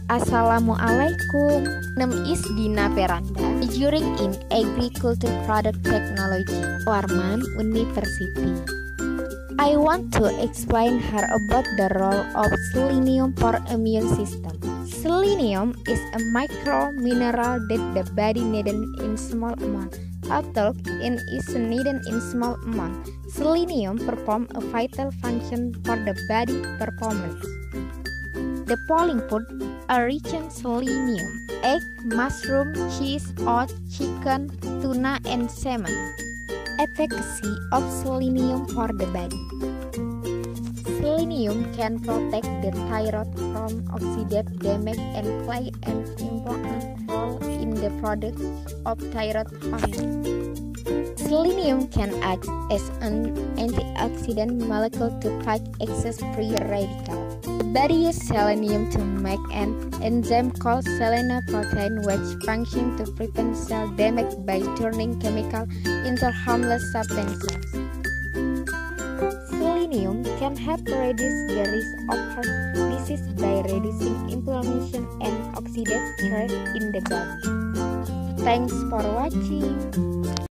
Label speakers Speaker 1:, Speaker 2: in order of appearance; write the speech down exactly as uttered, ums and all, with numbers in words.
Speaker 1: Assalamualaikum. Name is Dina Peranda, majoring in Agriculture Product Technology, Warman University. I want to explain her about the role of selenium for immune system. Selenium is a micro mineral that the body needs in small amount. Although it is needed in small amount, selenium performs a vital function for the body performance. The following food are rich in selenium: egg, mushroom, cheese, oat, chicken, tuna, and salmon. Efficacy of selenium for the body. Selenium can protect the thyroid from oxidative damage and play an important role in the production of thyroid hormone. Selenium can act as an antioxidant molecule to fight excess free radicals. The body uses selenium to make an enzyme called selenoprotein, which functions to prevent cell damage by turning chemicals into harmless substances. Selenium can help reduce the risk of heart disease by reducing inflammation and oxidative stress in the body. Thanks for watching.